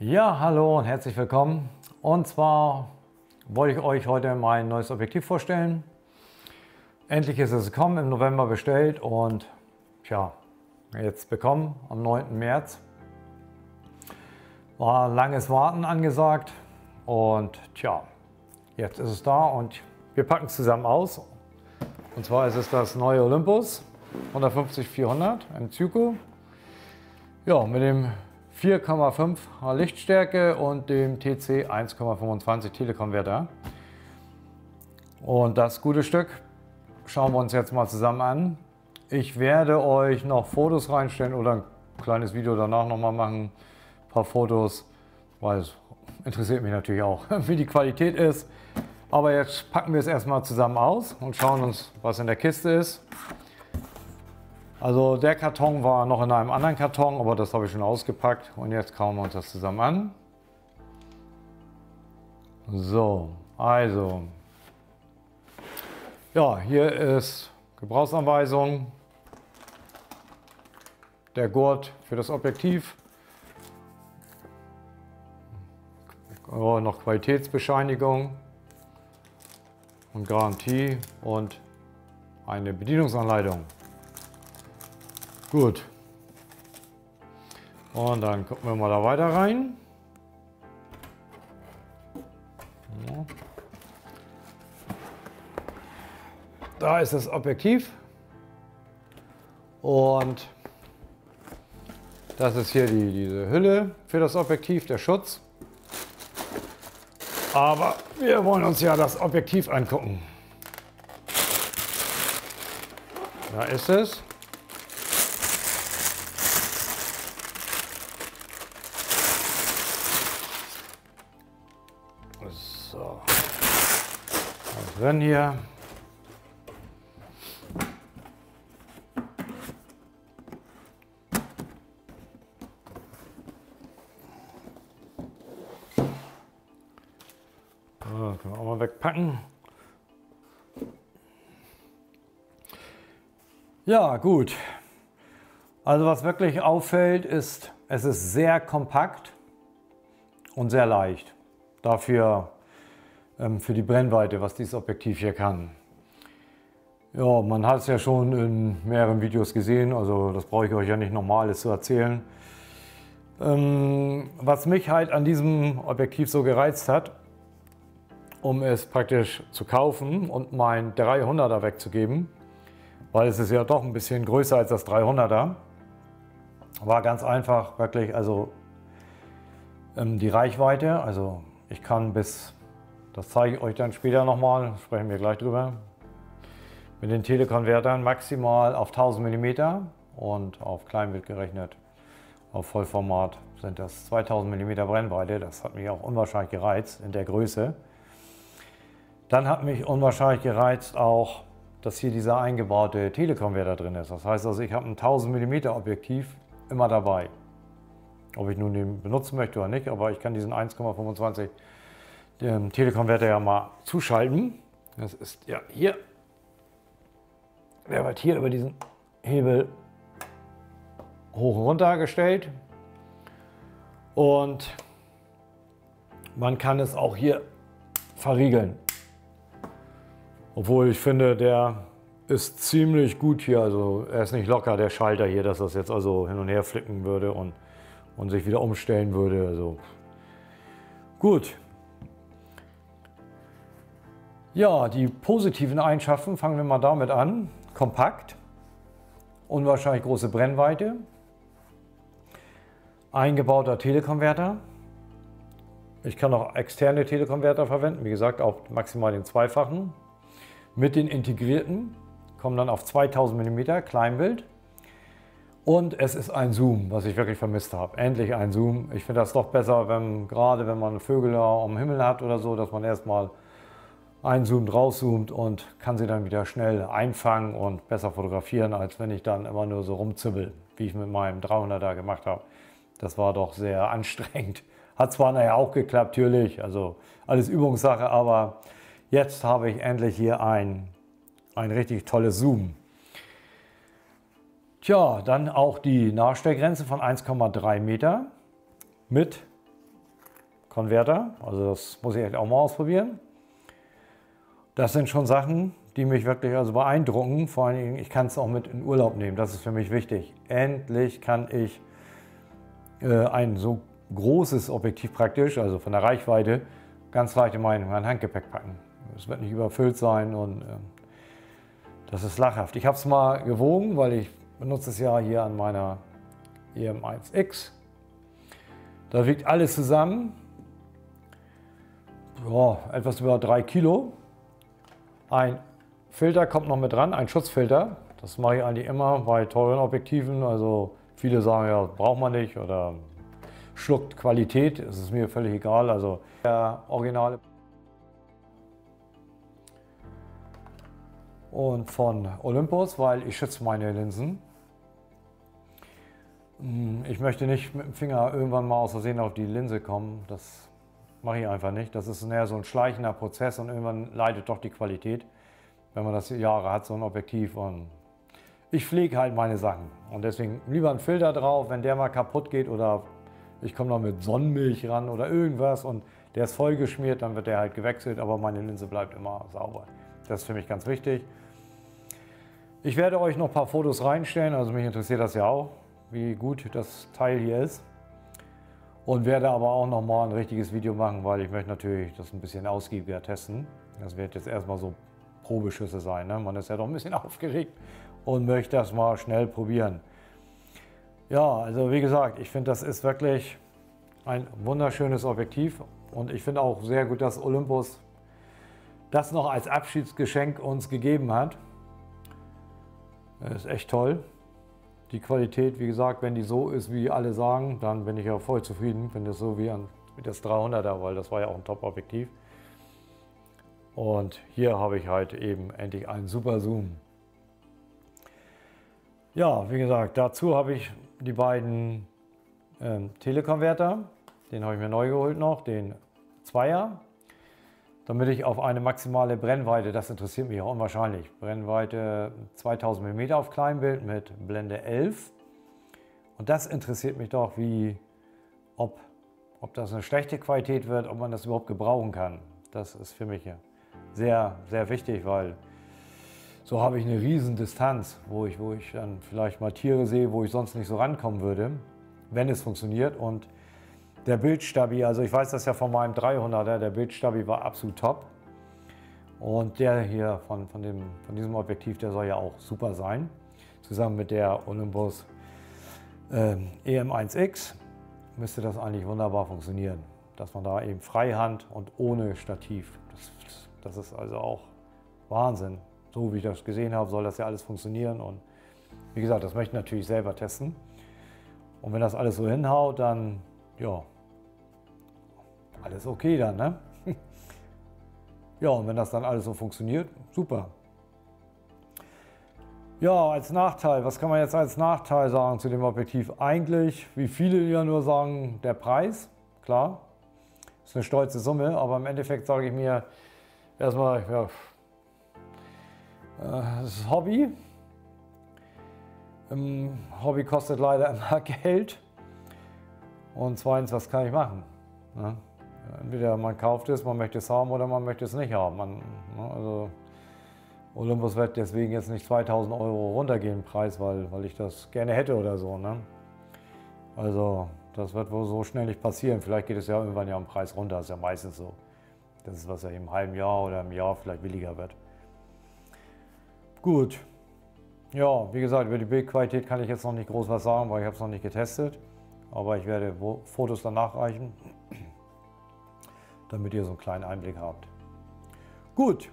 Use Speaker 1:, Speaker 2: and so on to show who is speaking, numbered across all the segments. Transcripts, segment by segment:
Speaker 1: Ja, hallo und herzlich willkommen. Und zwar wollte ich euch heute mein neues Objektiv vorstellen. Endlich ist es gekommen, im November bestellt und tja, jetzt bekommen am 9. März. War langes Warten angesagt und tja, jetzt ist es da und wir packen es zusammen aus. Und zwar ist es das neue Olympus 150-400 im Zuiko. Ja, mit dem 4,5 Lichtstärke und dem TC 1,25 Telekonverter. Und das gute Stück schauen wir uns jetzt mal zusammen an. Ich werde euch noch Fotos reinstellen oder ein kleines Video danach nochmal machen. Ein paar Fotos, weil es interessiert mich natürlich auch, wie die Qualität ist. Aber jetzt packen wir es erstmal zusammen aus und schauen uns, was in der Kiste ist. Also der Karton war noch in einem anderen Karton, aber das habe ich schon ausgepackt und jetzt schauen wir uns das zusammen an. So, also, ja, hier ist Gebrauchsanweisung, der Gurt für das Objektiv, noch Qualitätsbescheinigung und Garantie und eine Bedienungsanleitung. Gut. Und dann gucken wir mal da weiter rein. Ja. Da ist das Objektiv. Und das ist hier diese Hülle für das Objektiv, der Schutz. Aber wir wollen uns ja das Objektiv angucken. Da ist es. So, drin hier. So, können wir auch mal wegpacken. Ja, gut. Also was wirklich auffällt ist, es ist sehr kompakt und sehr leicht. Dafür für die Brennweite, was dieses Objektiv hier kann. Ja, man hat es ja schon in mehreren Videos gesehen, also das brauche ich euch ja nicht nochmal alles zu erzählen. Was mich halt an diesem Objektiv so gereizt hat, um es praktisch zu kaufen und mein 300er wegzugeben, weil es ist ja doch ein bisschen größer als das 300er, war ganz einfach wirklich, also die Reichweite, also ich kann bis, das zeige ich euch dann später nochmal, sprechen wir gleich drüber, mit den Telekonvertern maximal auf 1000 mm und auf Kleinbild gerechnet, auf Vollformat sind das 2000 mm Brennweite. Das hat mich auch unwahrscheinlich gereizt in der Größe. Dann hat mich unwahrscheinlich gereizt auch, dass hier dieser eingebaute Telekonverter drin ist. Das heißt also, ich habe ein 1000 mm Objektiv immer dabei. Ob ich nun den benutzen möchte oder nicht, aber ich kann diesen 1,25 Telekonverter ja mal zuschalten. Das ist ja hier. Der wird hier über diesen Hebel hoch und runter gestellt. Und man kann es auch hier verriegeln. Obwohl ich finde, der ist ziemlich gut hier. Also er ist nicht locker, der Schalter hier, dass das jetzt also hin und her flicken würde und sich wieder umstellen würde. Also gut. Ja, die positiven Eigenschaften, fangen wir mal damit an. Kompakt, unwahrscheinlich große Brennweite, eingebauter Telekonverter. Ich kann auch externe Telekonverter verwenden, wie gesagt, auch maximal den zweifachen. Mit den integrierten kommen dann auf 2000 mm Kleinbild. Und es ist ein Zoom, was ich wirklich vermisst habe. Endlich ein Zoom. Ich finde das doch besser, gerade wenn man Vögel am Himmel hat oder so, dass man erstmal einzoomt, rauszoomt und kann sie dann wieder schnell einfangen und besser fotografieren, als wenn ich dann immer nur so rumzibbel, wie ich mit meinem 300er gemacht habe. Das war doch sehr anstrengend. Hat zwar nachher auch geklappt, natürlich, also alles Übungssache, aber jetzt habe ich endlich hier ein richtig tolles Zoom. Tja, dann auch die Nachstellgrenze von 1,3 Meter mit Telekonverter. Also das muss ich auch mal ausprobieren. Das sind schon Sachen, die mich wirklich also beeindrucken. Vor allen Dingen, ich kann es auch mit in Urlaub nehmen. Das ist für mich wichtig. Endlich kann ich ein so großes Objektiv praktisch, also von der Reichweite, ganz leicht in mein Handgepäck packen. Es wird nicht überfüllt sein und das ist lachhaft. Ich habe es mal gewogen, weil ich benutze es ja hier an meiner EM1X. Da wiegt alles zusammen ja, etwas über 3 Kilo. Ein Filter kommt noch mit dran, ein Schutzfilter. Das mache ich eigentlich immer bei teuren Objektiven. Also viele sagen ja, braucht man nicht oder schluckt Qualität. Es ist mir völlig egal. Also der originale. Und von Olympus, weil ich schütze meine Linsen. Ich möchte nicht mit dem Finger irgendwann mal aus Versehen auf die Linse kommen. Das mache ich einfach nicht. Das ist eher so ein schleichender Prozess und irgendwann leidet doch die Qualität, wenn man das Jahre hat, so ein Objektiv. Und ich pflege halt meine Sachen und deswegen lieber ein Filter drauf, wenn der mal kaputt geht oder ich komme noch mit Sonnenmilch ran oder irgendwas und der ist voll geschmiert, dann wird der halt gewechselt, aber meine Linse bleibt immer sauber. Das ist für mich ganz wichtig. Ich werde euch noch ein paar Fotos reinstellen, also mich interessiert das ja auch, wie gut das Teil hier ist. Und werde aber auch noch mal ein richtiges Video machen, weil ich möchte natürlich das ein bisschen ausgiebiger testen. Das wird jetzt erstmal so Probeschüsse sein. Ne? Man ist ja doch ein bisschen aufgeregt und möchte das mal schnell probieren. Ja, also wie gesagt, ich finde, das ist wirklich ein wunderschönes Objektiv. Und ich finde auch sehr gut, dass Olympus das noch als Abschiedsgeschenk uns gegeben hat. Das ist echt toll. Die Qualität, wie gesagt, wenn die so ist, wie alle sagen, dann bin ich ja voll zufrieden. Bin das so wie das 300er, weil das war ja auch ein Top-Objektiv. Und hier habe ich halt eben endlich einen super Zoom. Ja, wie gesagt, dazu habe ich die beiden Telekonverter. Den habe ich mir neu geholt noch, den Zweier. Damit ich auf eine maximale Brennweite, das interessiert mich auch unwahrscheinlich, Brennweite 2000 mm auf Kleinbild mit Blende 11. Und das interessiert mich doch, ob das eine schlechte Qualität wird, ob man das überhaupt gebrauchen kann. Das ist für mich sehr, sehr wichtig, weil so habe ich eine riesen Distanz, wo ich dann vielleicht mal Tiere sehe, wo ich sonst nicht so rankommen würde, wenn es funktioniert. Und der Bildstabi, also ich weiß das ja von meinem 300er, der Bildstabi war absolut top. Und der hier von diesem Objektiv, der soll ja auch super sein. Zusammen mit der Olympus EM1X müsste das eigentlich wunderbar funktionieren. Dass man da eben Freihand und ohne Stativ, das ist also auch Wahnsinn. So wie ich das gesehen habe, soll das ja alles funktionieren. Und wie gesagt, das möchte ich natürlich selber testen. Und wenn das alles so hinhaut, dann ja, alles okay dann, ne? Ja, und wenn das dann alles so funktioniert, super. Ja, als Nachteil, was kann man jetzt als Nachteil sagen zu dem Objektiv? Eigentlich, wie viele ja nur sagen, der Preis, klar, ist eine stolze Summe, aber im Endeffekt sage ich mir erstmal, ja, das ist Hobby. Hobby kostet leider immer Geld. Und zweitens, was kann ich machen? Ne? Entweder man kauft es, man möchte es haben oder man möchte es nicht haben. Also Olympus wird deswegen jetzt nicht 2000 Euro runtergehen im Preis, weil ich das gerne hätte oder so. Ne? Also das wird wohl so schnell nicht passieren. Vielleicht geht es ja irgendwann ja im Preis runter, das ist ja meistens so. Das ist, was ja im halben Jahr oder im Jahr vielleicht billiger wird. Gut. Ja, wie gesagt, über die Bildqualität kann ich jetzt noch nicht groß was sagen, weil ich habe es noch nicht getestet. Aber ich werde Fotos dann nachreichen, damit ihr so einen kleinen Einblick habt. Gut,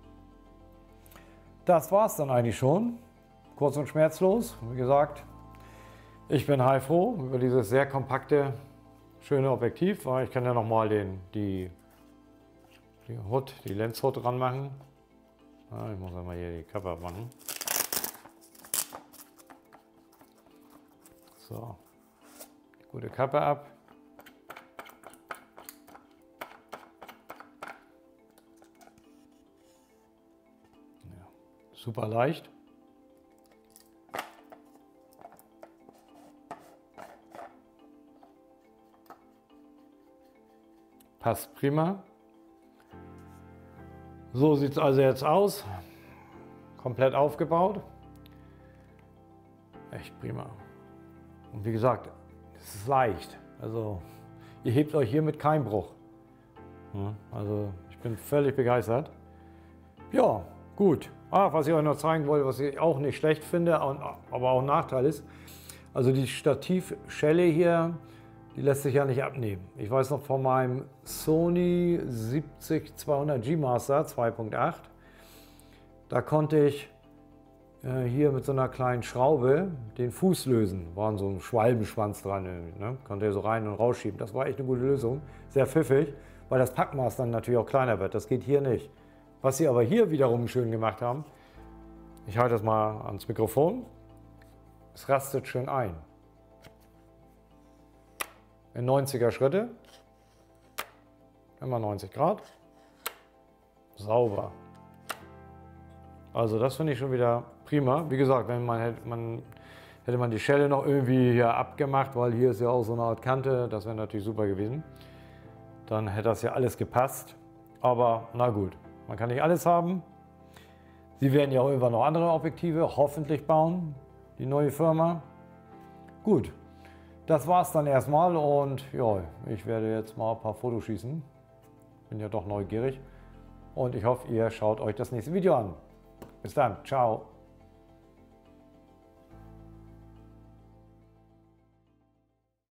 Speaker 1: das war es dann eigentlich schon. Kurz und schmerzlos. Wie gesagt, ich bin heilfroh über dieses sehr kompakte, schöne Objektiv. Ich kann ja nochmal die Lens-Hood dran machen. Ich muss einmal hier die Kappe abmachen. So, gute Kappe ab. Ja, super leicht. Passt prima. So sieht es also jetzt aus. Komplett aufgebaut. Echt prima. Und wie gesagt, es ist leicht. Also ihr hebt euch hier mit keinem Bruch. Also ich bin völlig begeistert. Ja, gut. Was ich euch noch zeigen wollte, was ich auch nicht schlecht finde, aber auch ein Nachteil ist, also die Stativschelle hier, die lässt sich ja nicht abnehmen. Ich weiß noch von meinem Sony 70-200 G Master 2.8, da konnte ich hier mit so einer kleinen Schraube den Fuß lösen. War so ein Schwalbenschwanz dran, ne? Konnte ihr so rein und rausschieben. Das war echt eine gute Lösung, sehr pfiffig, weil das Packmaß dann natürlich auch kleiner wird. Das geht hier nicht. Was sie aber hier wiederum schön gemacht haben, ich halte das mal ans Mikrofon, es rastet schön ein. In 90er Schritte, immer 90 Grad, sauber. Also das finde ich schon wieder prima. Wie gesagt, wenn hätte man die Schelle noch irgendwie hier abgemacht, weil hier ist ja auch so eine Art Kante, das wäre natürlich super gewesen. Dann hätte das ja alles gepasst. Aber na gut, man kann nicht alles haben. Sie werden ja auch irgendwann noch andere Objektive hoffentlich bauen, die neue Firma. Gut, das war's dann erstmal und ja, ich werde jetzt mal ein paar Fotos schießen. Bin ja doch neugierig und ich hoffe, ihr schaut euch das nächste Video an. Bis dann, ciao.